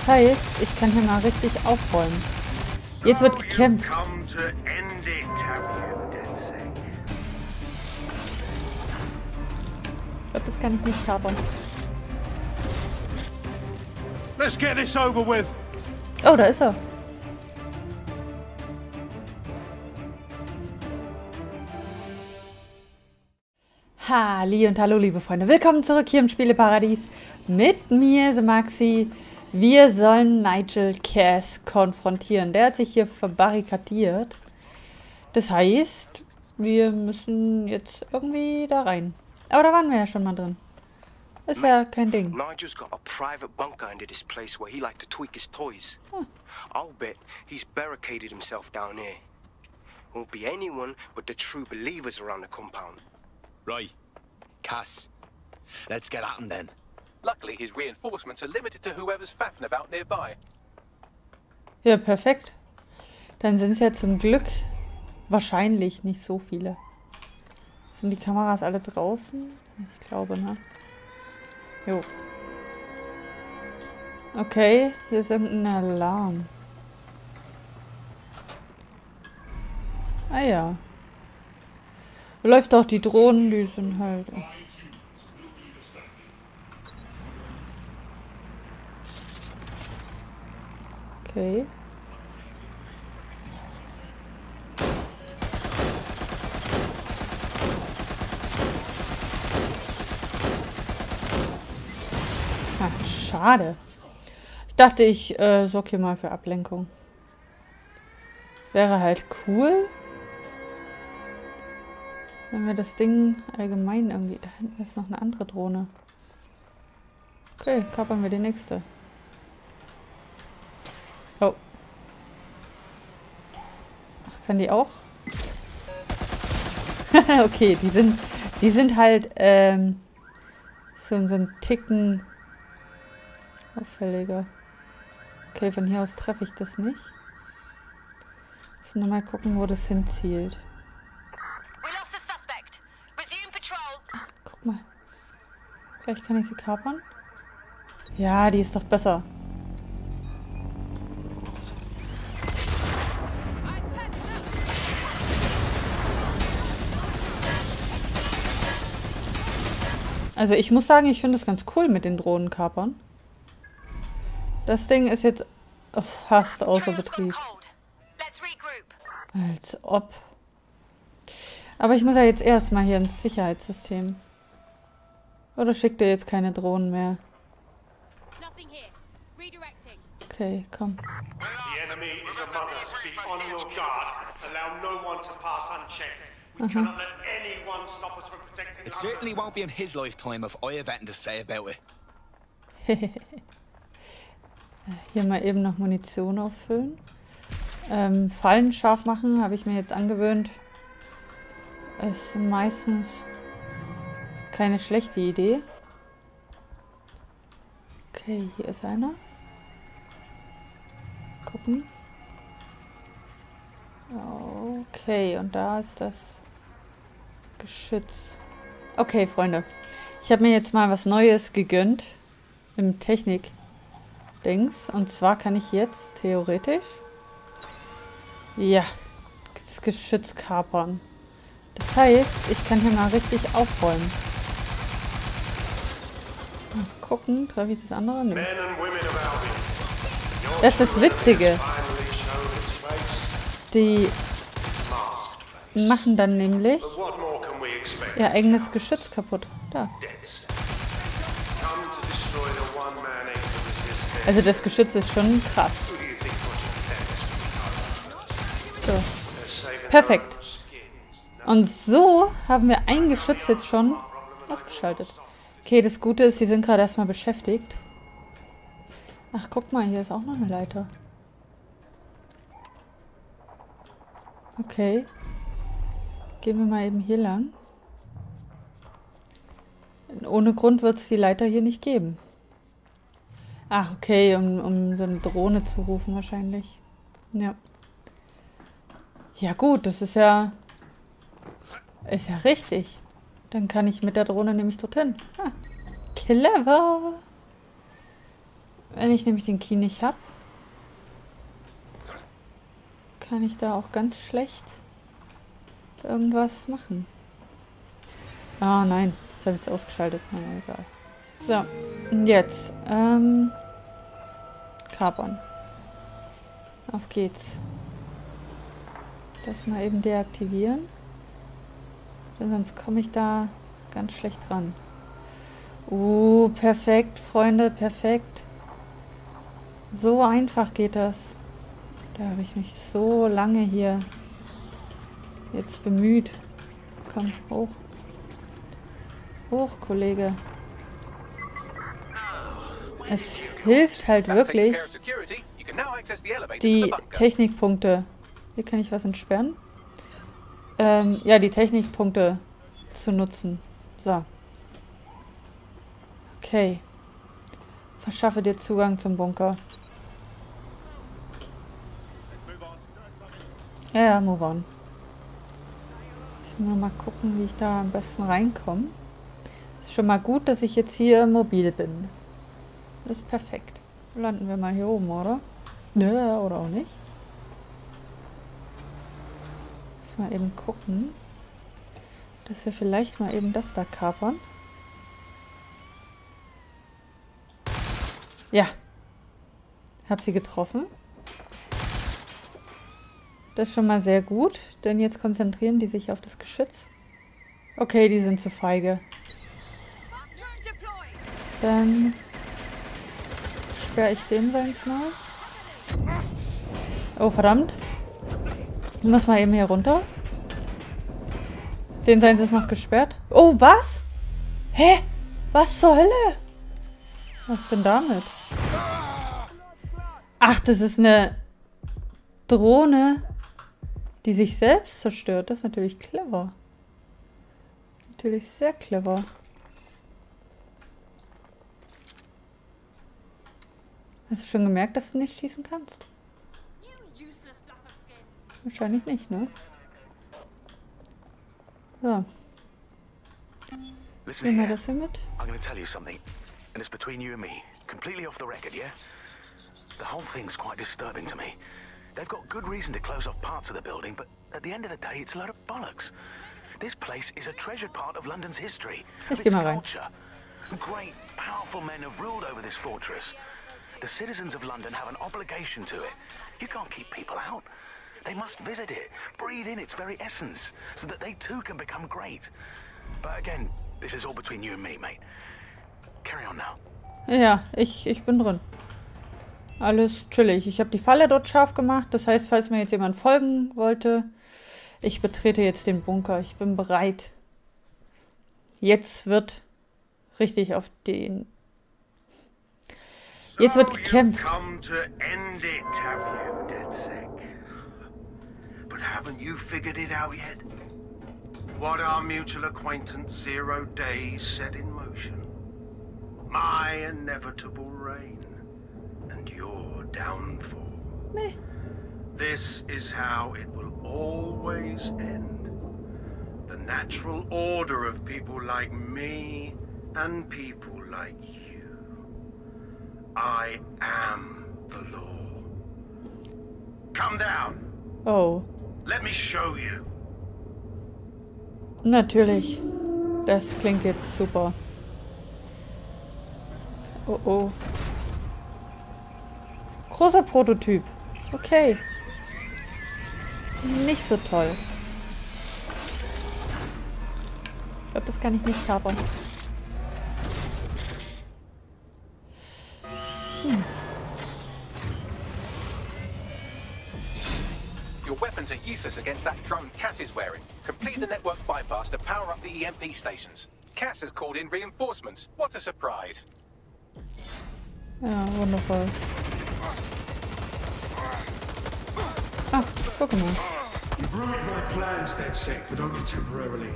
heißt, ich kann hier mal richtig aufräumen. Jetzt wird gekämpft. Ich glaube, das kann ich nicht kapern. Let's get this over with. Oh, da ist er. Halli und hallo, liebe Freunde. Willkommen zurück hier im Spieleparadies. Mit mir, The Maxi. Wir sollen Nigel Cass konfrontieren. Der hat sich hier verbarrikadiert. Das heißt, wir müssen jetzt irgendwie da rein. Aber da waren wir ja schon mal drin. Ist ja kein Ding. Nigel's got a private bunker under this place where he liked to tweak his toys. I'll bet he's barricaded himself down here. Won't be anyone but the true believers around the compound. Right. Cass. Let's get at him then. Luckily, his reinforcements are limited to whoever's faffing about nearby. Ja, perfekt. Dann sind es ja zum Glück wahrscheinlich nicht so viele. Sind die Kameras alle draußen? Ich glaube, ne? Jo. Okay, hier ist irgendein Alarm. Ah ja. Läuft auch die Drohnen, die sind halt... Okay. Ach, schade. Ich dachte, ich sorge hier mal für Ablenkung. Wäre halt cool, wenn wir das Ding allgemein irgendwie... Da hinten ist noch eine andere Drohne. Okay, kapern wir die nächste. Oh. Ach, kann die auch? Okay, die sind halt so ein Ticken auffälliger. Okay, von hier aus treffe ich das nicht. Muss nur mal gucken, wo das hinzielt. Guck mal. Vielleicht kann ich sie kapern. Ja, die ist doch besser. Also ich muss sagen, ich finde das ganz cool mit den Drohnenkapern. Das Ding ist jetzt fast außer Betrieb. Als ob. Aber ich muss ja jetzt erstmal hier ins Sicherheitssystem. Oder schickt ihr jetzt keine Drohnen mehr? Okay, komm. Aha. It certainly won't be in his lifetime if I have anything to say about it. Hier mal eben noch Munition auffüllen. Fallen scharf machen, habe ich mir jetzt angewöhnt. Ist meistens keine schlechte Idee. Okay, hier ist einer. Gucken. Okay, und da ist das Geschütz. Okay, Freunde. Ich habe mir jetzt mal was Neues gegönnt. Im Technik-Dings. Und zwar kann ich jetzt theoretisch... Ja, das Geschütz kapern. Das heißt, ich kann hier mal richtig aufräumen. Mal gucken, treffe ich das andere? Nö. Das ist das Witzige. Die machen dann nämlich ihr eigenes Geschütz kaputt. Da. Also das Geschütz ist schon krass. So. Perfekt. Und so haben wir ein Geschütz jetzt schon ausgeschaltet. Okay, das Gute ist, sie sind gerade erstmal beschäftigt. Ach, guck mal, hier ist auch noch eine Leiter. Okay. Gehen wir mal eben hier lang. Ohne Grund wird es die Leiter hier nicht geben. Ach, okay, um so eine Drohne zu rufen wahrscheinlich. Ja. Ja gut, das ist ja... Ist ja richtig. Dann kann ich mit der Drohne nämlich dorthin. Ah, clever. Wenn ich nämlich den Key nicht habe, kann ich da auch ganz schlecht irgendwas machen. Ah, nein. Das habe ich jetzt ausgeschaltet. Na, egal. So, und jetzt. Kapern. Auf geht's. Das mal eben deaktivieren. Denn sonst komme ich da ganz schlecht ran. Perfekt, Freunde, perfekt. So einfach geht das. Da habe ich mich so lange hier jetzt bemüht. Komm, hoch. Hoch, Kollege. Es hilft halt wirklich, die Technikpunkte. Hier kann ich was entsperren. Ja, die Technikpunkte zu nutzen. So. Okay. Verschaffe dir Zugang zum Bunker. Ja, move on. Ich muss mal gucken, wie ich da am besten reinkomme. Es ist schon mal gut, dass ich jetzt hier mobil bin. Das ist perfekt. Landen wir mal hier oben, oder? Ja, oder auch nicht. Muss mal eben gucken, dass wir vielleicht mal eben das da kapern. Ja. Hab sie getroffen. Das ist schon mal sehr gut, denn jetzt konzentrieren die sich auf das Geschütz. Okay, die sind zu feige. Dann sperre ich den Seins mal. Oh, verdammt. Ich muss mal eben hier runter. Den Seins ist noch gesperrt. Oh, was? Hä? Was zur Hölle? Was denn damit? Ach, das ist eine Drohne, die sich selbst zerstört. Das ist natürlich clever. Natürlich sehr clever. Hast du schon gemerkt, dass du nicht schießen kannst? Wahrscheinlich nicht, ne? So. Nehmen wir das hier mit. I'm going to tell you something, and it's between you and me. Completely off the record, yeah? The whole thing's quite disturbing to me. They've got good reason to close off parts of the building, but at the end of the day, it's a load of bollocks. This place is a treasured part of London's history, of its culture. Great, powerful men have ruled over this fortress. The citizens of London have an obligation to it. You can't keep people out. They must visit it, breathe in its very essence, so that they too can become great. But again, this is all between you and me, mate. Carry on now. Ja, ich bin drin. Alles chillig. Ich habe die Falle dort scharf gemacht. Das heißt, falls mir jetzt jemand folgen wollte, ich betrete jetzt den Bunker. Ich bin bereit. Jetzt wird richtig auf den... Jetzt wird gekämpft. But haven't you figured it out yet? What our mutual acquaintance 0 Days set in motion? My inevitable reign and your downfall. Meh. This is how it will always end. The natural order of people like me and people like you. I am the law. Come down. Oh. Let me show you. Natürlich. Das klingt jetzt super. Oh oh. Großer Prototyp. Okay. Nicht so toll. Ich glaube, das kann ich nicht kapern. Your weapons are useless against that drone Cass is wearing. Complete the network bypass to power up the EMP stations. Cass has called in reinforcements. What a surprise. Ja, wundervoll. Ach, guck mal. You've ruined my plans, DedSec, but only temporarily.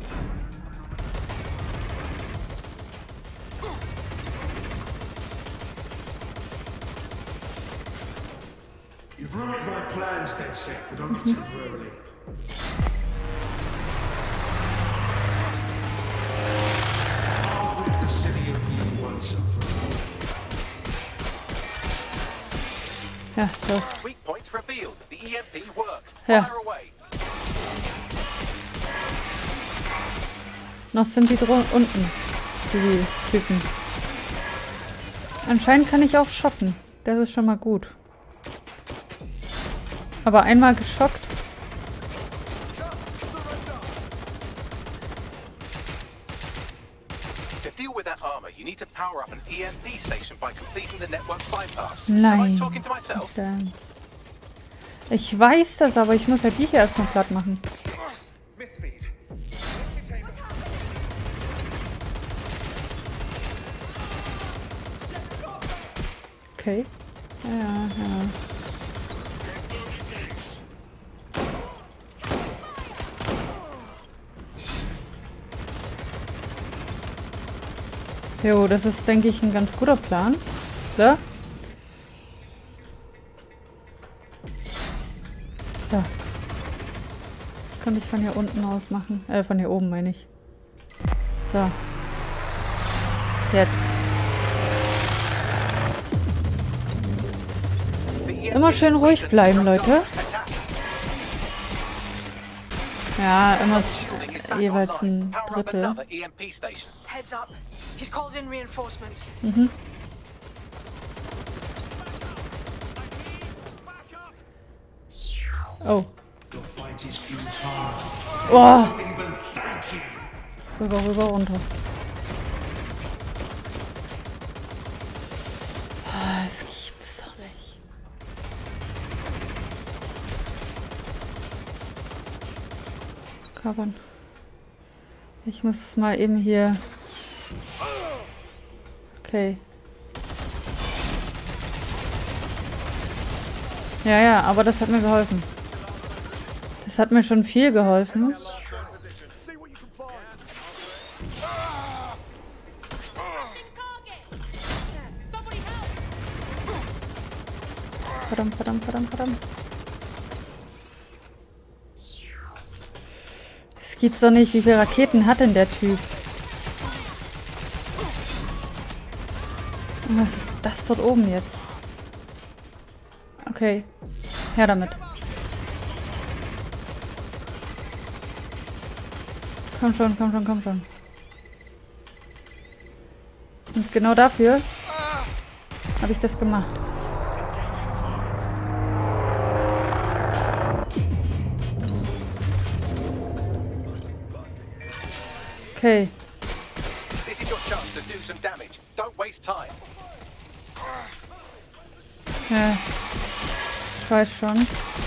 You've ruined my plans, DedSec, but only temporarily. I'll rid the city of you once and for all. Ja, los. Weak points revealed. The EMP worked. Ja. Fire away. Noch sind die unten, die Typen. Anscheinend kann ich auch schocken. Das ist schon mal gut. Aber einmal geschockt. To deal with that armor, you need to power up an EMP station by completing the network's bypass. Nein. Am I talking to myself? Ich weiß das, aber ich muss ja die hier erstmal platt machen. Okay. Ja. Jo, das ist, denke ich, ein ganz guter Plan. So. So. Das kann ich von hier unten aus machen. Von hier oben meine ich. So. Jetzt. Immer schön ruhig bleiben, Leute. Ja, immer jeweils ein Drittel. Heads up. He's called in reinforcements. Mhm. Oh. Oh. Rüber, runter. Das gibt's doch nicht. Carbon. Ich muss mal eben hier... Okay. Ja, aber das hat mir geholfen. Das hat mir schon viel geholfen. Verdammt. Es gibt's doch nicht. Wie viele Raketen hat denn der Typ? Und was ist das dort oben jetzt? Okay. Her damit. Komm schon. Und genau dafür habe ich das gemacht. Okay. This is your chance to do some damage. Don't waste time. Ja. Ich weiß schon.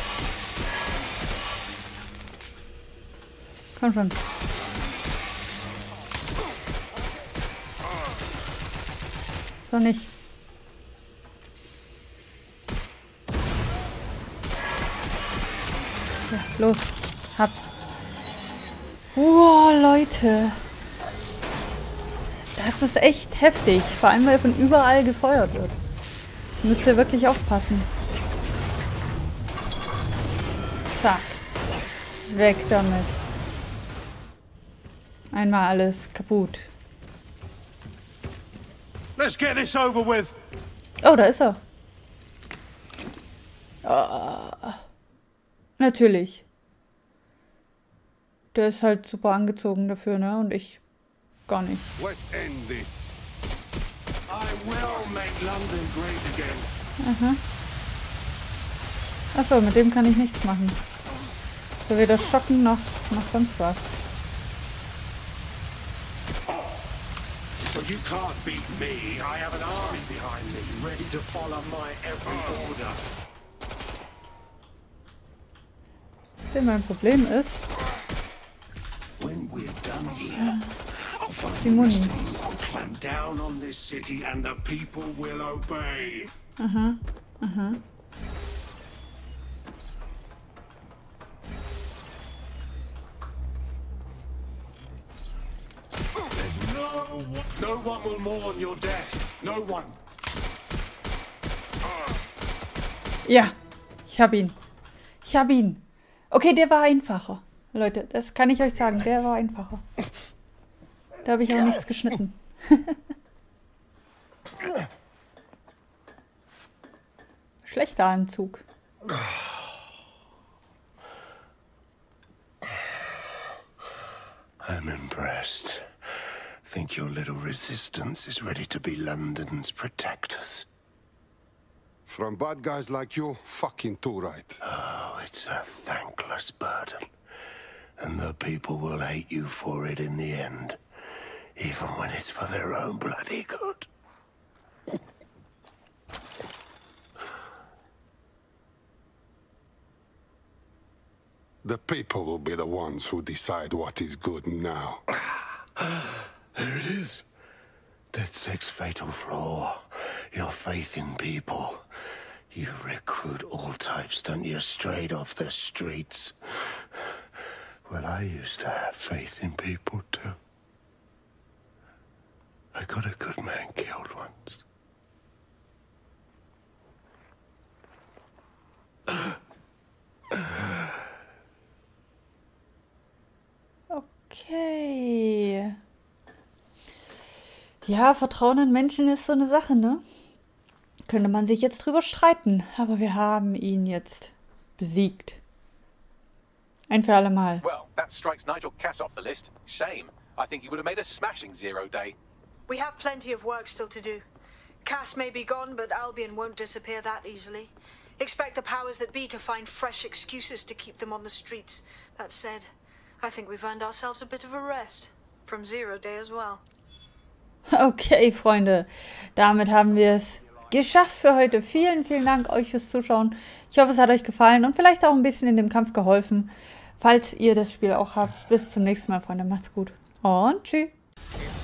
Komm schon. So nicht. Ja, los. Hab's. Wow, Leute. Das ist echt heftig. Vor allem, weil von überall gefeuert wird. Müsst ihr wirklich aufpassen. Zack. Weg damit. Einmal alles kaputt. Let's get this over with. Oh, da ist er. Oh. Natürlich. Der ist halt super angezogen dafür, ne? Und ich gar nicht. Let's end this. I will make London great again. Aha. Achso, mit dem kann ich nichts machen. So weder schocken noch sonst was. But you can't beat me. I have an army behind me, ready to follow my every order. Was denn mein Problem ist? When we're done here, Die Muni. I'll clamp down on this city and the people will obey. Aha. No one will mourn your death. No one. Ja, ich hab ihn. Okay, der war einfacher. Leute, das kann ich euch sagen. Der war einfacher. Da habe ich auch nichts geschnitten. Schlechter Anzug. I'm impressed. Think your little resistance is ready to be London's protectors. From bad guys like you, fucking too right. Oh, it's a thankless burden. And the people will hate you for it in the end. Even when it's for their own bloody good. The people will be the ones who decide what is good now. There it is. DedSec's fatal flaw. Your faith in people. You recruit all types, don't you, straight off the streets. Well, I used to have faith in people, too. I got a good man killed once. Okay. Ja, Vertrauen in Menschen ist so eine Sache, ne? Könnte man sich jetzt drüber streiten, aber wir haben ihn jetzt besiegt. Ein für alle Mal. Well, that strikes Nigel Cass off the list. Shame. I think he would have made a smashing Zero Day. We have plenty of work still to do. Cass may be gone, but Albion won't disappear that easily. Expect the powers that be to find fresh excuses to keep them on the streets. That said, I think we've earned ourselves a bit of a rest. From Zero Day as well. Okay, Freunde. Damit haben wir es geschafft für heute. Vielen, vielen Dank euch fürs Zuschauen. Ich hoffe, es hat euch gefallen und vielleicht auch ein bisschen in dem Kampf geholfen. Falls ihr das Spiel auch habt. Bis zum nächsten Mal, Freunde. Macht's gut. Und tschüss.